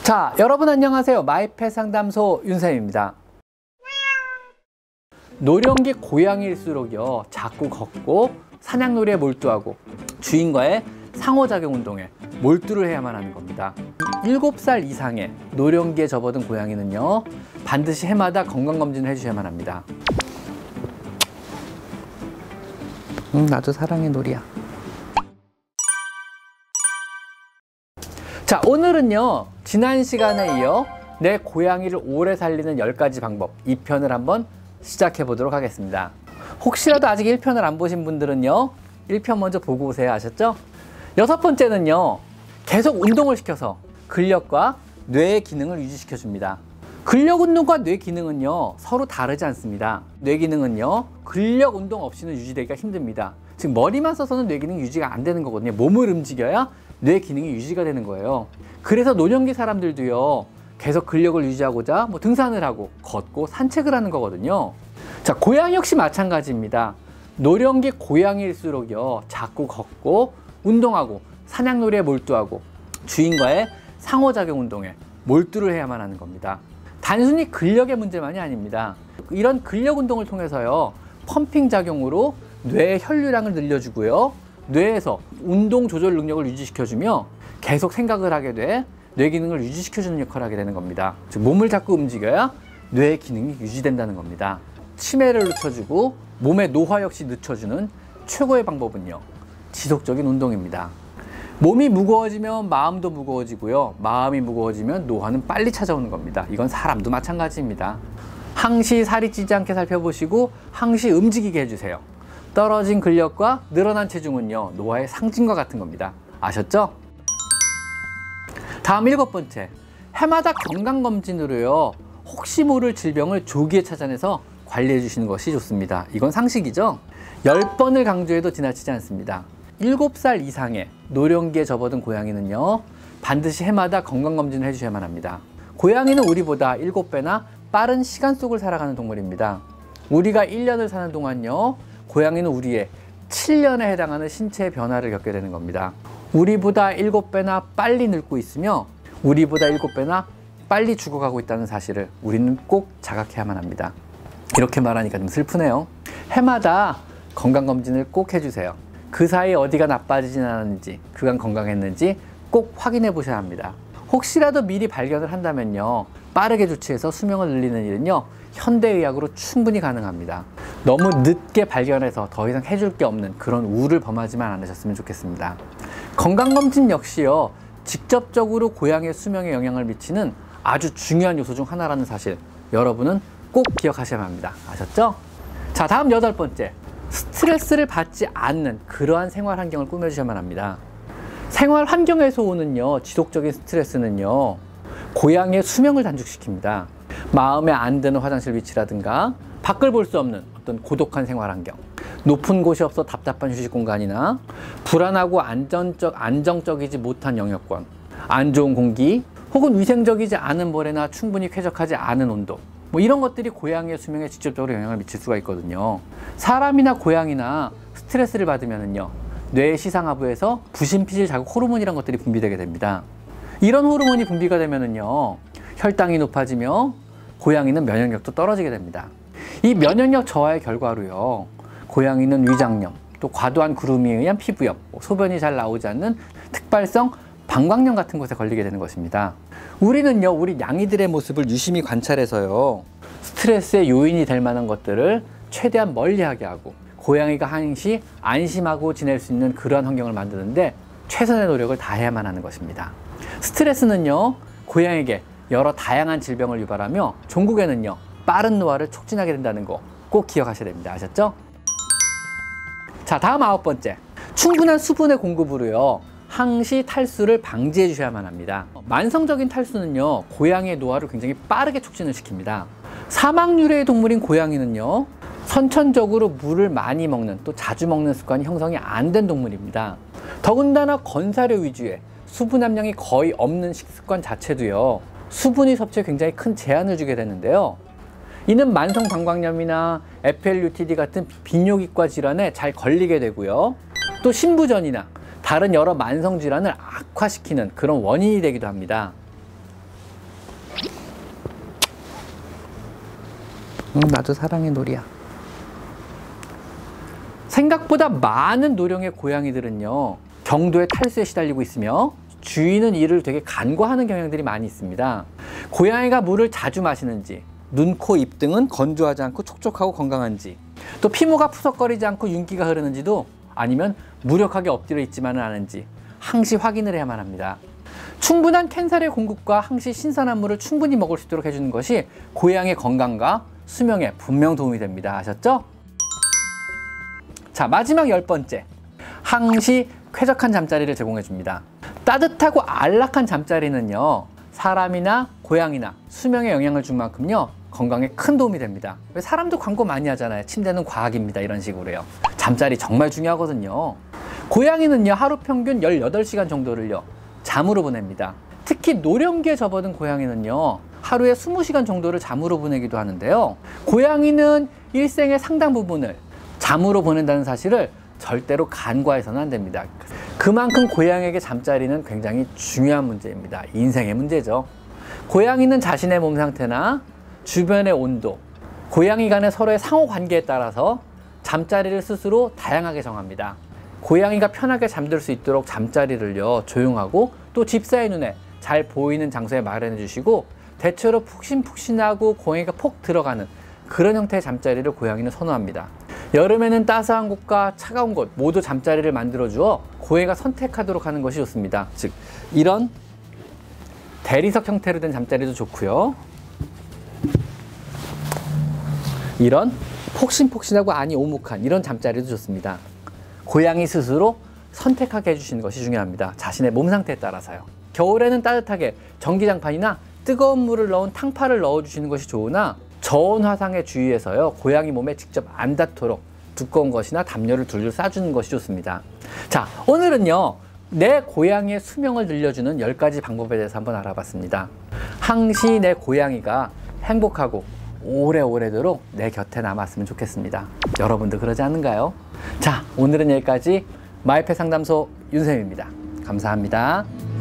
자, 여러분 안녕하세요. 마이펫 상담소 윤쌤입니다. 노령기 고양이일수록요, 자꾸 걷고 사냥놀이에 몰두하고 주인과의 상호작용 운동에 몰두를 해야만 하는 겁니다. 7살 이상의 노령기에 접어든 고양이는요, 반드시 해마다 건강검진을 해주셔야만 합니다. 나도 사랑해 놀이야. 자, 오늘은요, 지난 시간에 이어 내 고양이를 오래 살리는 10가지 방법 2편을 한번 시작해 보도록 하겠습니다. 혹시라도 아직 1편을 안 보신 분들은요, 1편 먼저 보고 오세요. 아셨죠? 6번째는요, 계속 운동을 시켜서 근력과 뇌의 기능을 유지시켜 줍니다. 근력 운동과 뇌 기능은요, 서로 다르지 않습니다. 뇌 기능은요, 근력 운동 없이는 유지되기가 힘듭니다. 즉 머리만 써서는 뇌 기능 유지가 안 되는 거거든요. 몸을 움직여야 뇌 기능이 유지가 되는 거예요. 그래서 노령기 사람들도요, 계속 근력을 유지하고자 등산을 하고 걷고 산책을 하는 거거든요. 자, 고양이 역시 마찬가지입니다. 노령기 고양이일수록요, 자꾸 걷고 운동하고 사냥놀이에 몰두하고 주인과의 상호작용 운동에 몰두를 해야만 하는 겁니다. 단순히 근력의 문제만이 아닙니다. 이런 근력 운동을 통해서요, 펌핑 작용으로 뇌의 혈류량을 늘려주고요, 뇌에서 운동 조절 능력을 유지시켜주며 계속 생각을 하게 돼 뇌 기능을 유지시켜주는 역할을 하게 되는 겁니다. 즉 몸을 자꾸 움직여야 뇌의 기능이 유지된다는 겁니다. 치매를 늦춰주고 몸의 노화 역시 늦춰주는 최고의 방법은요, 지속적인 운동입니다. 몸이 무거워지면 마음도 무거워지고요, 마음이 무거워지면 노화는 빨리 찾아오는 겁니다. 이건 사람도 마찬가지입니다. 항시 살이 찌지 않게 살펴보시고 항시 움직이게 해주세요. 떨어진 근력과 늘어난 체중은요, 노화의 상징과 같은 겁니다. 아셨죠? 다음 7번째, 해마다 건강검진으로요, 혹시 모를 질병을 조기에 찾아내서 관리해 주시는 것이 좋습니다. 이건 상식이죠? 10번을 강조해도 지나치지 않습니다. 7살 이상의 노령기에 접어든 고양이는요, 반드시 해마다 건강검진을 해주셔야만 합니다. 고양이는 우리보다 7배나 빠른 시간 속을 살아가는 동물입니다. 우리가 1년을 사는 동안요, 고양이는 우리의 7년에 해당하는 신체의 변화를 겪게 되는 겁니다. 우리보다 7배나 빨리 늙고 있으며 우리보다 7배나 빨리 죽어가고 있다는 사실을 우리는 꼭 자각해야만 합니다. 이렇게 말하니까 좀 슬프네요. 해마다 건강검진을 꼭 해주세요. 그 사이 어디가 나빠지진 않았는지, 그간 건강했는지 꼭 확인해 보셔야 합니다. 혹시라도 미리 발견을 한다면요, 빠르게 조치해서 수명을 늘리는 일은요, 현대의학으로 충분히 가능합니다. 너무 늦게 발견해서 더 이상 해줄 게 없는 그런 우를 범하지만 않으셨으면 좋겠습니다. 건강검진 역시요, 직접적으로 고양이의 수명에 영향을 미치는 아주 중요한 요소 중 하나라는 사실, 여러분은 꼭 기억하셔야 합니다. 아셨죠? 자, 다음 8번째, 스트레스를 받지 않는 그러한 생활 환경을 꾸며주셔야만 합니다. 생활 환경에서 오는요, 지속적인 스트레스는요, 고양이의 수명을 단축시킵니다. 마음에 안 드는 화장실 위치라든가 밖을 볼 수 없는 어떤 고독한 생활 환경, 높은 곳이 없어 답답한 휴식 공간이나 불안하고 안정적이지 못한 영역권, 안 좋은 공기, 혹은 위생적이지 않은 모래나 충분히 쾌적하지 않은 온도, 이런 것들이 고양이의 수명에 직접적으로 영향을 미칠 수가 있거든요. 사람이나 고양이나 스트레스를 받으면요, 뇌의 시상하부에서 부신피질 자극 호르몬이란 것들이 분비되게 됩니다. 이런 호르몬이 분비가 되면은요, 혈당이 높아지며 고양이는 면역력도 떨어지게 됩니다. 이 면역력 저하의 결과로요, 고양이는 위장염, 또 과도한 구름에 의한 피부염, 소변이 잘 나오지 않는 특발성 방광염 같은 것에 걸리게 되는 것입니다. 우리는요, 우리 양이들의 모습을 유심히 관찰해서요, 스트레스의 요인이 될 만한 것들을 최대한 멀리하게 하고 고양이가 항시 안심하고 지낼 수 있는 그러한 환경을 만드는데 최선의 노력을 다해야만 하는 것입니다. 스트레스는요, 고양이에게 여러 다양한 질병을 유발하며 종국에는요, 빠른 노화를 촉진하게 된다는 거 꼭 기억하셔야 됩니다. 아셨죠? 자, 다음 9번째, 충분한 수분의 공급으로요, 항시 탈수를 방지해 주셔야만 합니다. 만성적인 탈수는요, 고양이의 노화를 굉장히 빠르게 촉진을 시킵니다. 사막유래의 동물인 고양이는요, 선천적으로 물을 많이 먹는, 또 자주 먹는 습관이 형성이 안 된 동물입니다. 더군다나 건사료 위주의 수분 함량이 거의 없는 식습관 자체도요, 수분이 섭취에 굉장히 큰 제한을 주게 되는데요, 이는 만성 방광염이나 FLUTD 같은 비뇨기과 질환에 잘 걸리게 되고요, 또 신부전이나 다른 여러 만성 질환을 악화시키는 그런 원인이 되기도 합니다. 나도 사랑해 놀이야. 생각보다 많은 노령의 고양이들은요, 경도의 탈수에 시달리고 있으며 주인은 이를 되게 간과하는 경향들이 많이 있습니다. 고양이가 물을 자주 마시는지, 눈, 코, 입 등은 건조하지 않고 촉촉하고 건강한지, 또 피모가 푸석거리지 않고 윤기가 흐르는지도, 아니면 무력하게 엎드려 있지만은 않은지 항시 확인을 해야만 합니다. 충분한 캔살의 공급과 항시 신선한 물을 충분히 먹을 수 있도록 해주는 것이 고양이의 건강과 수명에 분명 도움이 됩니다. 아셨죠? 자, 마지막 10번째. 항시 쾌적한 잠자리를 제공해 줍니다. 따뜻하고 안락한 잠자리는요, 사람이나 고양이나 수명에 영향을 준 만큼요, 건강에 큰 도움이 됩니다. 사람도 광고 많이 하잖아요. 침대는 과학입니다. 이런 식으로요. 잠자리 정말 중요하거든요. 고양이는요, 하루 평균 18시간 정도를요, 잠으로 보냅니다. 특히 노령기에 접어든 고양이는요, 하루에 20시간 정도를 잠으로 보내기도 하는데요. 고양이는 일생의 상당 부분을 잠으로 보낸다는 사실을 절대로 간과해서는 안 됩니다. 그만큼 고양이에게 잠자리는 굉장히 중요한 문제입니다. 인생의 문제죠. 고양이는 자신의 몸 상태나 주변의 온도, 고양이 간의 서로의 상호 관계에 따라서 잠자리를 스스로 다양하게 정합니다. 고양이가 편하게 잠들 수 있도록 잠자리를요, 조용하고 또 집사의 눈에 잘 보이는 장소에 마련해 주시고, 대체로 푹신푹신하고 고양이가 폭 들어가는 그런 형태의 잠자리를 고양이는 선호합니다. 여름에는 따스한 곳과 차가운 곳 모두 잠자리를 만들어 주어 고양이가 선택하도록 하는 것이 좋습니다. 즉, 이런 대리석 형태로 된 잠자리도 좋고요, 이런 폭신폭신하고 안이 오목한 이런 잠자리도 좋습니다. 고양이 스스로 선택하게 해주시는 것이 중요합니다. 자신의 몸 상태에 따라서요. 겨울에는 따뜻하게 전기장판이나 뜨거운 물을 넣은 탕파를 넣어주시는 것이 좋으나, 저온 화상에 주의해서요, 고양이 몸에 직접 안 닿도록 두꺼운 것이나 담요를 둘둘 싸주는 것이 좋습니다. 자, 오늘은요, 내 고양이의 수명을 늘려주는 10가지 방법에 대해서 한번 알아봤습니다. 항시 내 고양이가 행복하고 오래오래도록 내 곁에 남았으면 좋겠습니다. 여러분도 그러지 않는가요? 자, 오늘은 여기까지 마이펫 상담소 윤쌤입니다. 감사합니다.